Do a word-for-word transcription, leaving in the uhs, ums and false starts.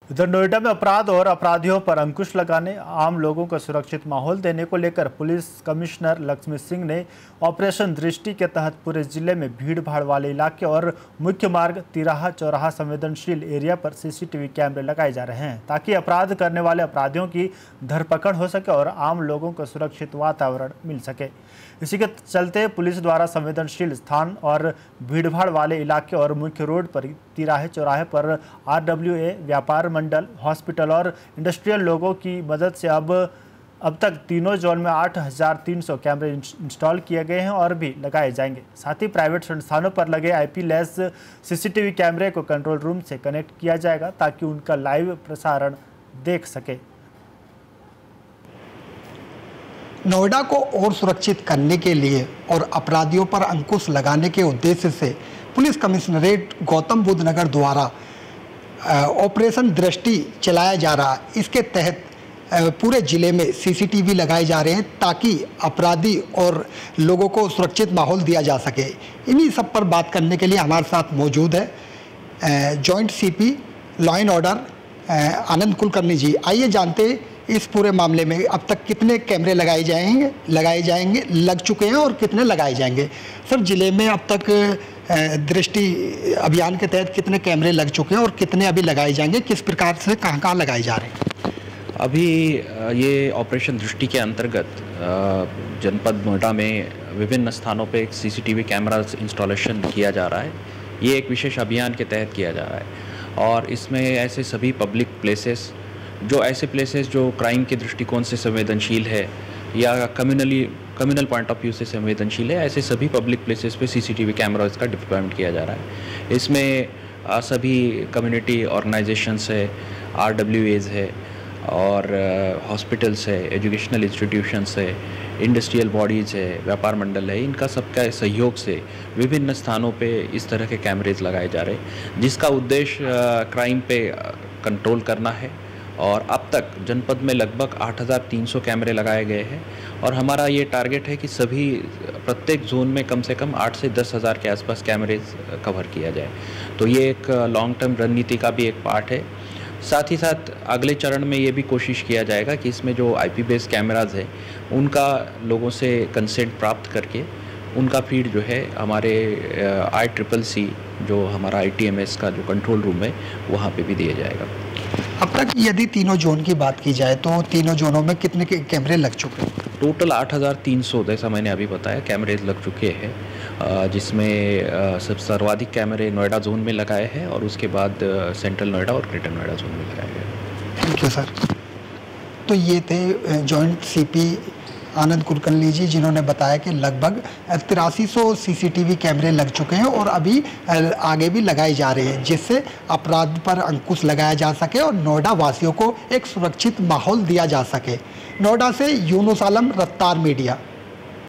उधर नोएडा में अपराध और अपराधियों पर अंकुश लगाने, आम लोगों को सुरक्षित माहौल देने को लेकर पुलिस कमिश्नर लक्ष्मी सिंह ने ऑपरेशन दृष्टि के तहत पूरे जिले में भीड़ भाड़ वाले इलाके और मुख्य मार्ग, तिराहा, चौराहा संवेदनशील एरिया पर सीसीटीवी कैमरे लगाए जा रहे हैं ताकि अपराध करने वाले अपराधियों की धरपकड़ हो सके और आम लोगों को सुरक्षित वातावरण मिल सके। इसी के चलते पुलिस द्वारा संवेदनशील स्थान और भीड़भाड़ वाले इलाके और मुख्य रोड पर, तिराहे, चौराहे पर आरडब्ल्यूए, व्यापार मंडल, हॉस्पिटल और इंडस्ट्रियल लोगों की मदद से अब अब तक तीनों जोन में आठ हज़ार तीन सौ कैमरे इंस्टॉल किए गए हैं और भी लगाए जाएंगे। साथ ही प्राइवेट संस्थानों पर लगे आईपी लैस सीसीटीवी कैमरे को कंट्रोल रूम से कनेक्ट किया जाएगा ताकि उनका लाइव प्रसारण देख सके। नोएडा को और सुरक्षित करने के लिए और अपराधियों पर अंकुश लगाने के उद्देश्य से पुलिस कमिश्नरेट गौतम बुद्ध नगर द्वारा ऑपरेशन दृष्टि चलाया जा रहा है। इसके तहत पूरे ज़िले में सीसीटीवी लगाए जा रहे हैं ताकि अपराधी और लोगों को सुरक्षित माहौल दिया जा सके। इन्हीं सब पर बात करने के लिए हमारे साथ मौजूद है joint CP law and order Anand Kulkarni ji. आइए जानते हैं इस पूरे मामले में अब तक कितने कैमरे लगाए जाएंगे लगाए जाएंगे लग चुके हैं और कितने लगाए जाएंगे। सर, जिले में अब तक दृष्टि अभियान के तहत कितने कैमरे लग चुके हैं और कितने अभी लगाए जाएंगे, किस प्रकार से कहां कहां लगाए जा रहे हैं? अभी ये ऑपरेशन दृष्टि के अंतर्गत जनपद नोएडा में विभिन्न स्थानों पे एक सीसीटीवी कैमरा इंस्टॉलेशन किया जा रहा है। ये एक विशेष अभियान के तहत किया जा रहा है और इसमें ऐसे सभी पब्लिक प्लेसेस जो ऐसे प्लेसेस जो क्राइम के दृष्टिकोण से संवेदनशील है या communally communal point of view से संवेदनशील है, ऐसे सभी पब्लिक प्लेसेस पे सीसीटीवी कैमरास का डिप्लॉयमेंट किया जा रहा है। इसमें सभी कम्युनिटी ऑर्गेनाइजेशंस है, आरडब्ल्यूएज है और हॉस्पिटल्स है, एजुकेशनल इंस्टीट्यूशंस है, इंडस्ट्रियल बॉडीज़ है, व्यापार मंडल है, इनका सबका सहयोग से विभिन्न स्थानों पे इस तरह के कैमरेज लगाए जा रहे हैं जिसका उद्देश्य क्राइम पे कंट्रोल करना है। और अब तक जनपद में लगभग आठ हज़ार तीन सौ कैमरे लगाए गए हैं और हमारा ये टारगेट है कि सभी प्रत्येक जोन में कम से कम आठ से दस हज़ार के आसपास कैमरेज कवर किया जाए। तो ये एक लॉन्ग टर्म रणनीति का भी एक पार्ट है। साथ ही साथ अगले चरण में ये भी कोशिश किया जाएगा कि इसमें जो आईपी बेस्ड कैमराज है उनका लोगों से कंसेंट प्राप्त करके उनका फीड जो है हमारे आई ट्रिपल सी जो हमारा आई टी एम एस का जो कंट्रोल रूम है वहाँ पे भी दिया जाएगा। अब तक यदि तीनों जोन की बात की जाए तो तीनों जोनों में कितने के कैमरे लग चुके हैं? टोटल आठ हज़ार तीन सौ जैसा मैंने अभी बताया कैमरेज लग चुके हैं, जिसमें सब सर्वाधिक कैमरे नोएडा जोन में लगाए हैं और उसके बाद सेंट्रल नोएडा और ग्रेटर नोएडा जोन में लगाए गए। Thank you sir. तो ये थे जॉइंट सीपी आनंद कुलकर्णी जी जिन्होंने बताया कि लगभग तिरासी सौ सीसीटीवी कैमरे लग चुके हैं और अभी आगे भी लगाए जा रहे हैं जिससे अपराध पर अंकुश लगाया जा सके और नोएडा वासियों को एक सुरक्षित माहौल दिया जा सके। नोएडा से यूनुस आलम, रफ्तार मीडिया।